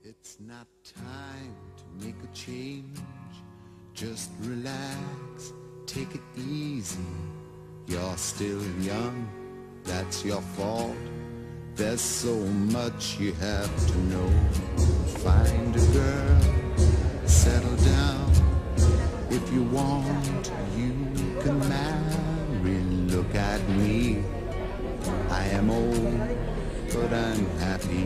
It's not time to make a change. Just relax, take it easy. You're still young, that's your fault. There's so much you have to know. Find a girl, settle down. If you want, you can marry. Look at me, I am old, but I'm happy.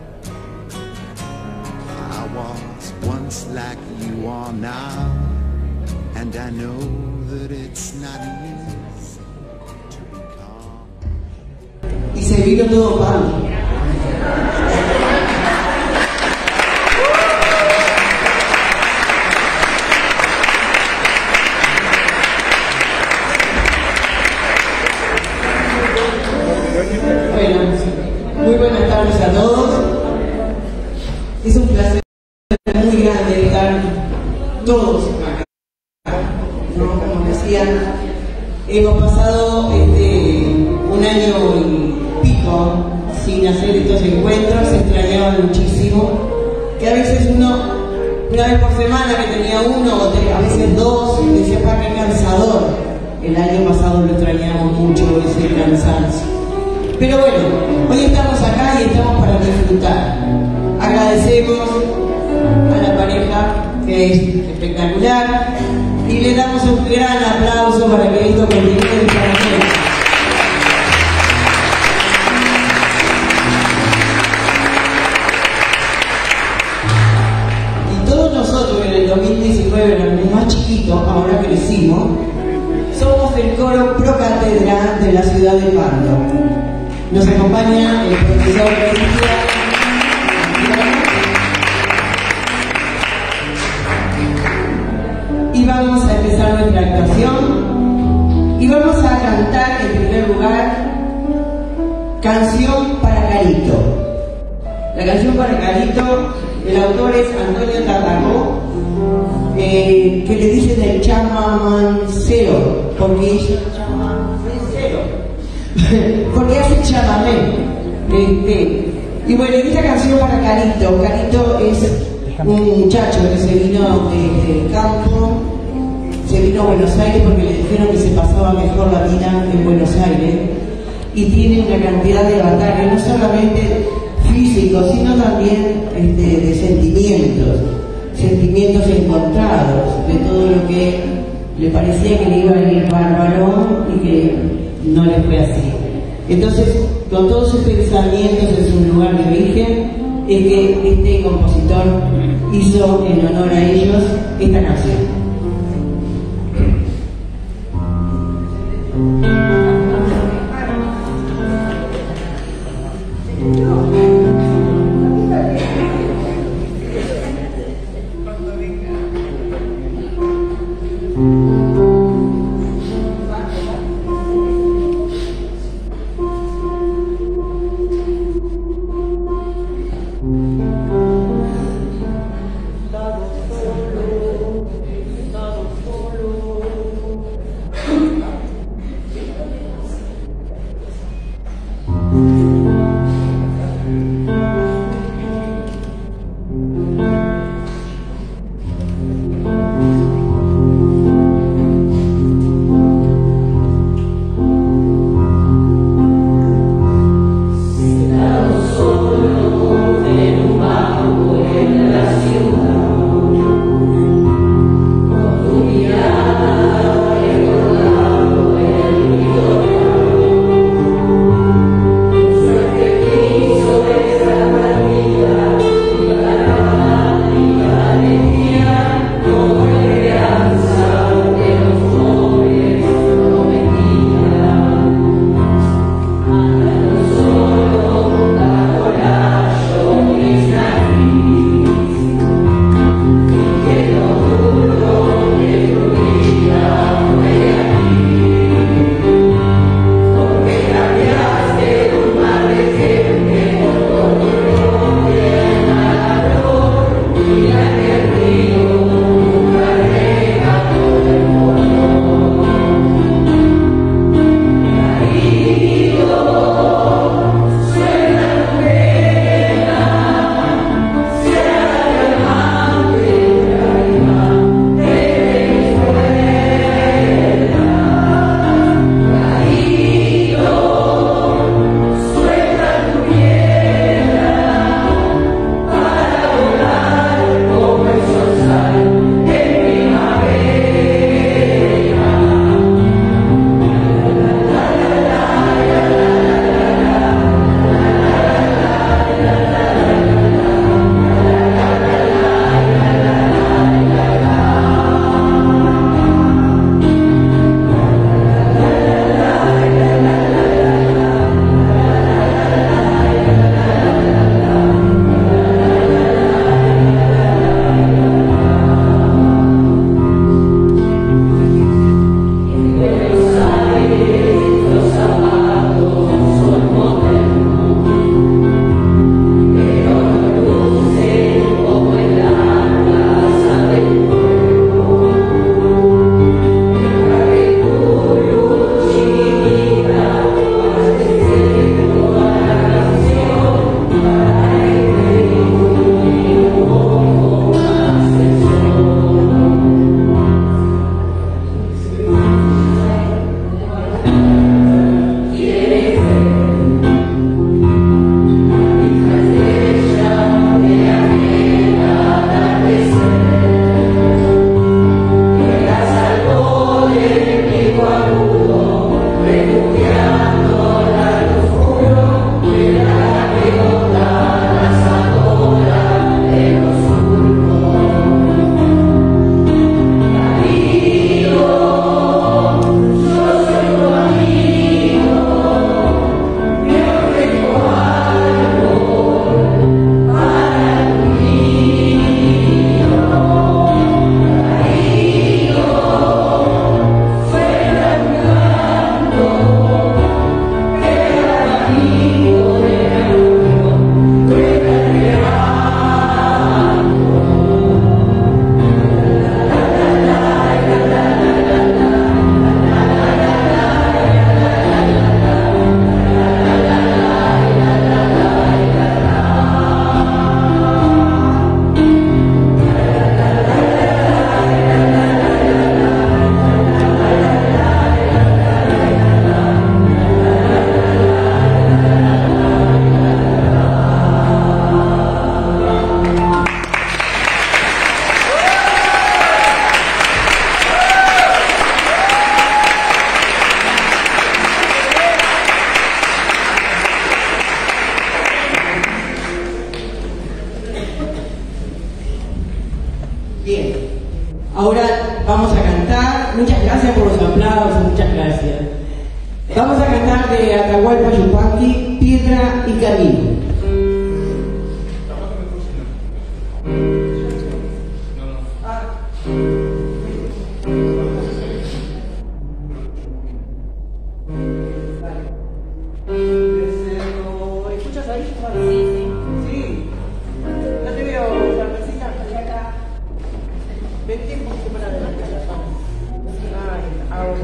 I was once like you are now, and I know that it's not easy to be calm. Y se vino todo mal. Bueno, muy buenas tardes a todos. Es un placer muy grande estar todos acá, ¿no? Como decían, hemos pasado un año y pico sin hacer estos encuentros, se extrañaban muchísimo, que a veces uno, una vez por semana que tenía uno, o a veces dos, y decía, pa, qué cansador. El año pasado lo extrañamos mucho, ese cansancio. Pero bueno, hoy estamos acá y estamos para disfrutar. Agradecemos a la pareja, que es espectacular, y le damos un gran aplauso para que esto continúe de esta manera. Y todos nosotros en el 2019 éramos más chiquitos, ahora crecimos, somos el coro pro cátedra de la ciudad de Pando. Nos acompaña el profesor Cristian y vamos a empezar nuestra actuación y vamos a cantar en primer lugar Canción para Carito. La canción para Carito, el autor es Antonio Tarragó, que le dicen el chamamancero, porque ella porque hace chamamé. Y bueno, esta canción para Carito. Carito es un muchacho que se vino del campo, se vino a Buenos Aires porque le dijeron que se pasaba mejor la vida en Buenos Aires, y tiene una cantidad de batallas, no solamente físicos, sino también de sentimientos encontrados, de todo lo que le parecía que le iba a ir bárbaro y que no le fue así. Entonces, con todos sus pensamientos en su lugar de origen, es que este compositor hizo en honor a ellos esta canción. Ahora vamos a cantar. Muchas gracias por los aplausos, muchas gracias. Vamos a cantar de Atahualpa Yupanqui, Piedra y Camino. ¿Escuchas ahí? Sí. No te veo, Carmencita, allá acá. Vente un poquito para adelante. Ay, ahora.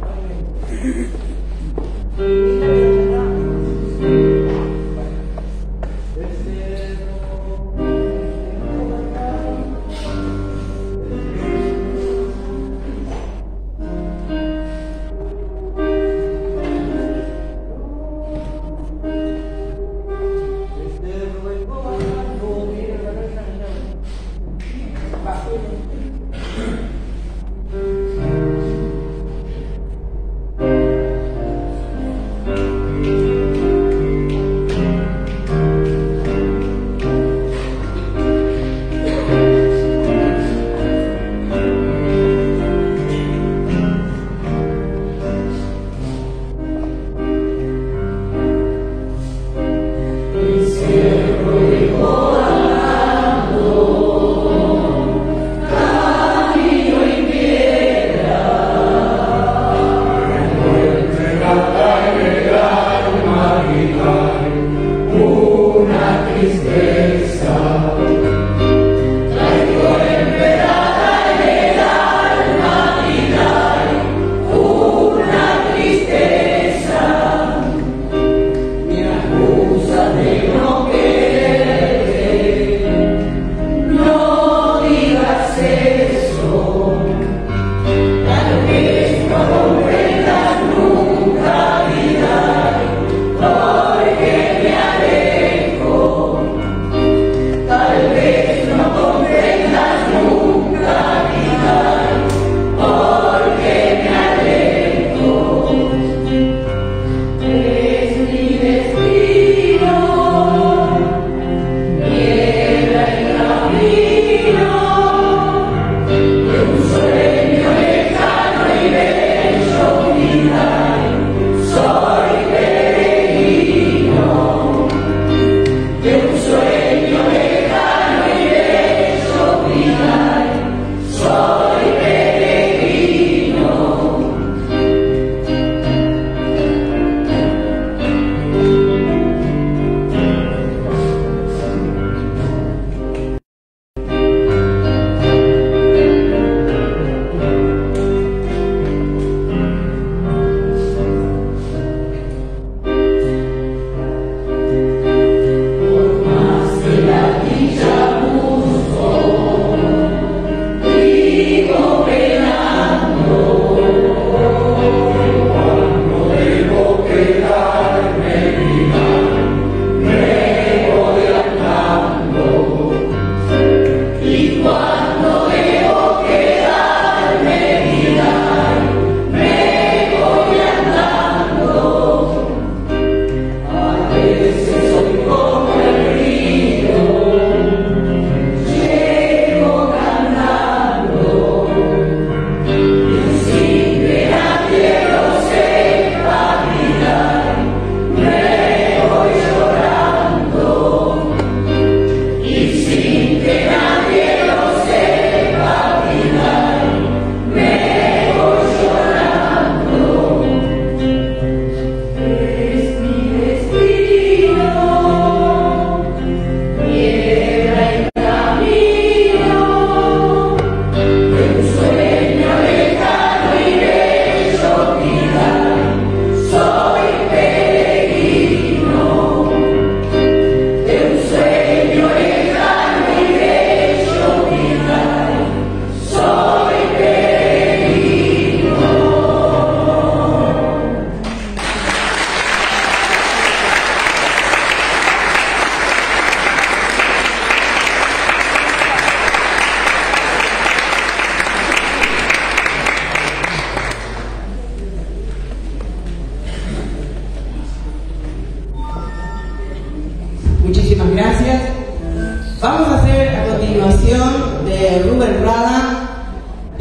Muchísimas gracias. Vamos a hacer a continuación de Rubén Rada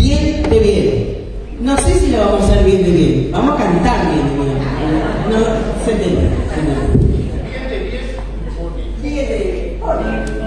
vamos a hacer bien de bien. Vamos a cantar bien de bien. No se entiende. Bien de bien.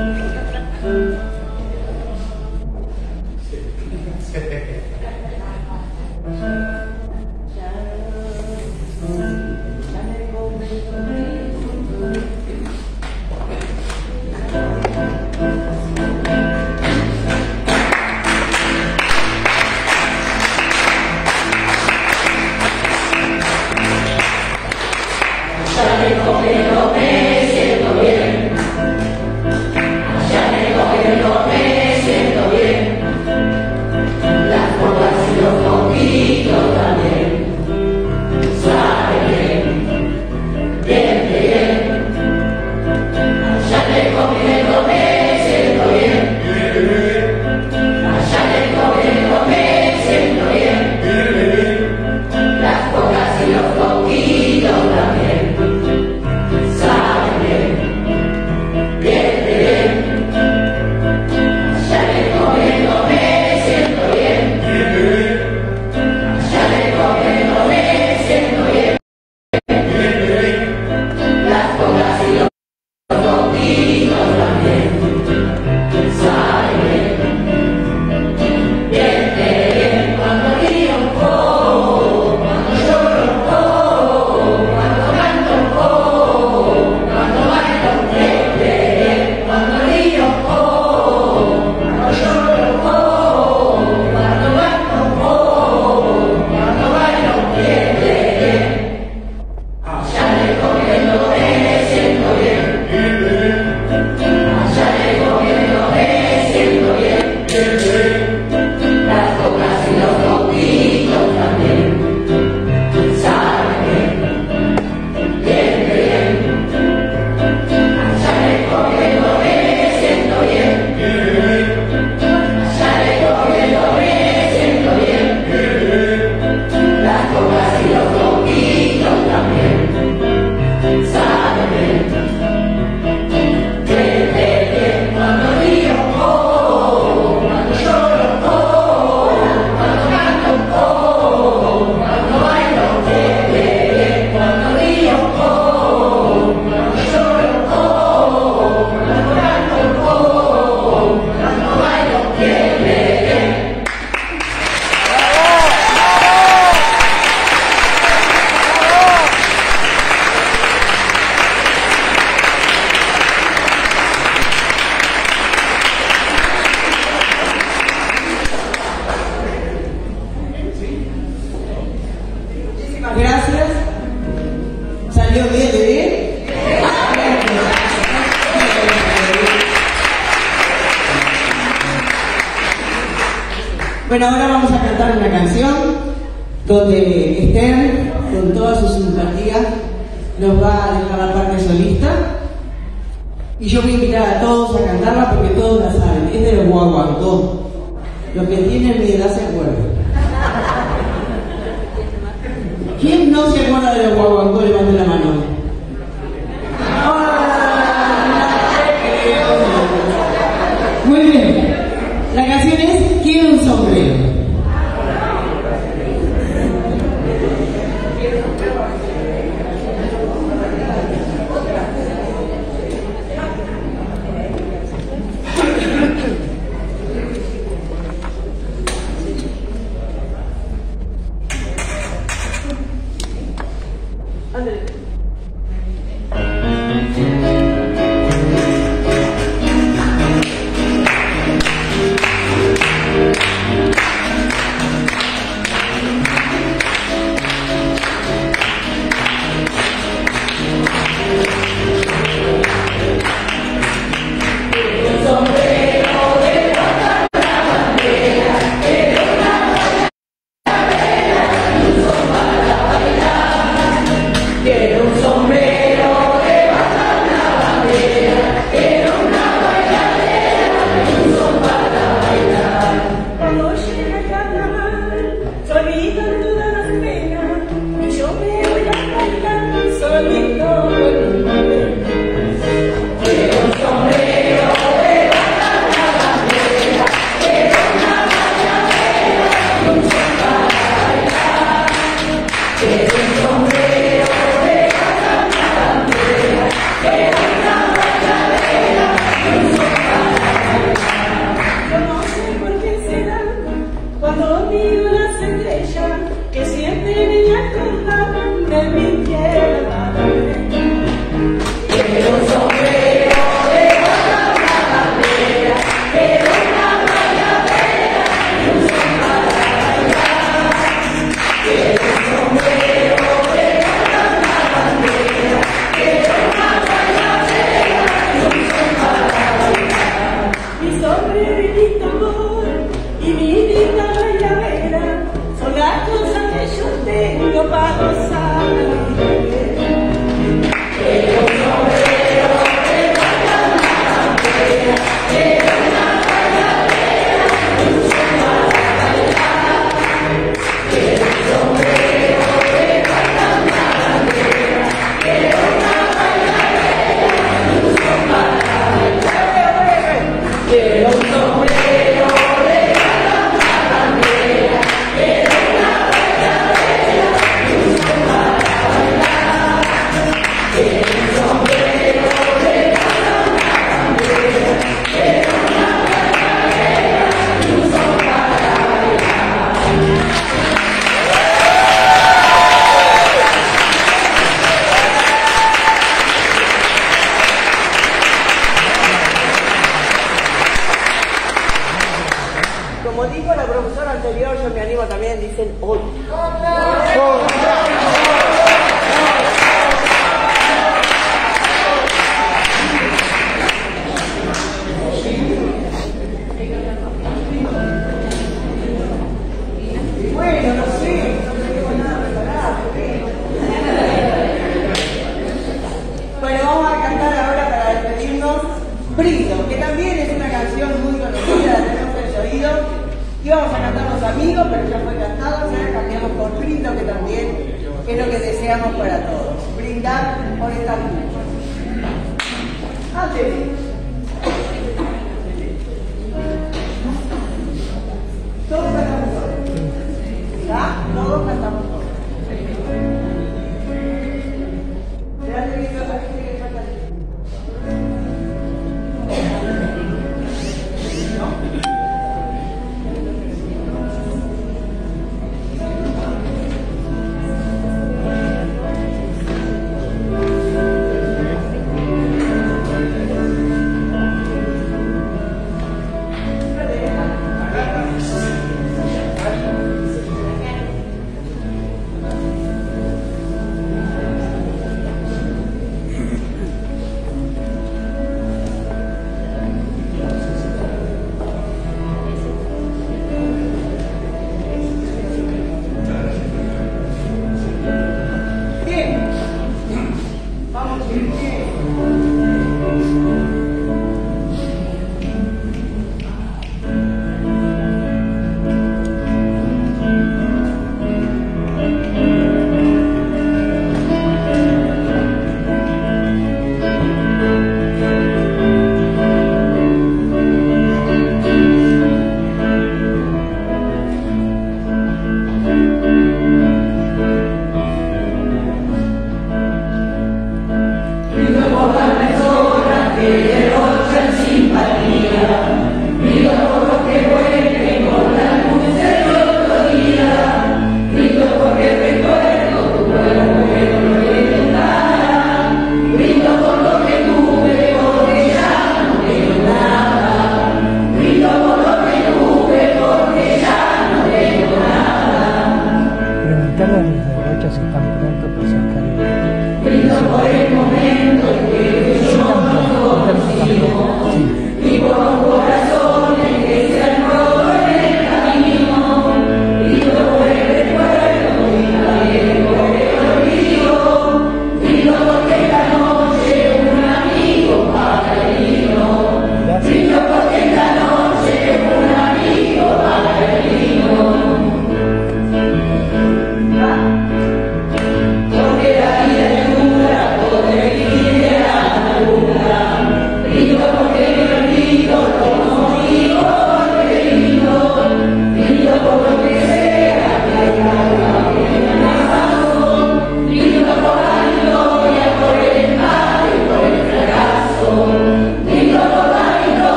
Gracias. ¿Salió bien de bien? Bueno, ahora vamos a cantar una canción donde Esther, con toda su simpatía, nos va a dejar la parte solista. Y yo voy a invitar a todos a cantarla porque todos la saben. Es de los guaguancó. Los que tienen mi edad se acuerdan. ¿Quién no se acuerda de los guaguancó? Levante la mano. Muy bien. La canción es Quiero un sombrero. Andrés. como dijo la profesora anterior, yo me animo también, dicen hoy. Bueno, no sé, no tengo nada preparado. Bueno, vamos a cantar ahora para despedirnos Brindo, que también es una canción muy conocida, la tenemos en el oído. Íbamos a cantar Los Amigos, pero ya fue cantado, ahora cambiamos por Brindo, que también es lo que deseamos para todos. Brindar por esta vida. Antes. Todos cantamos todos. ¿Ya? Todos cantamos todos. Espérate que yo parece que falta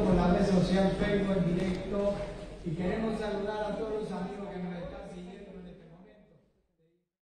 por la red social Facebook en directo y queremos saludar a todos los amigos que nos están